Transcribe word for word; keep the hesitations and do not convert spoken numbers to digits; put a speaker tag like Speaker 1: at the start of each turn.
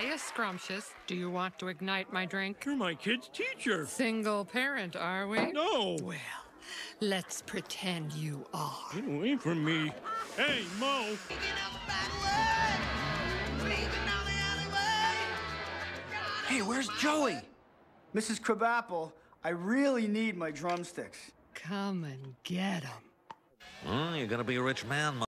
Speaker 1: Hiya, Scrumptious. Do you want to ignite my drink?
Speaker 2: You're my kid's teacher.
Speaker 1: Single parent, are we?
Speaker 2: No.
Speaker 1: Well, let's pretend you are.
Speaker 2: Get away from me. Hey, Mo.
Speaker 3: Hey, where's Joey?
Speaker 4: Missus Krabeppel, I really need my drumsticks.
Speaker 1: Come and get 'em.
Speaker 5: Well, you're gonna be a rich man,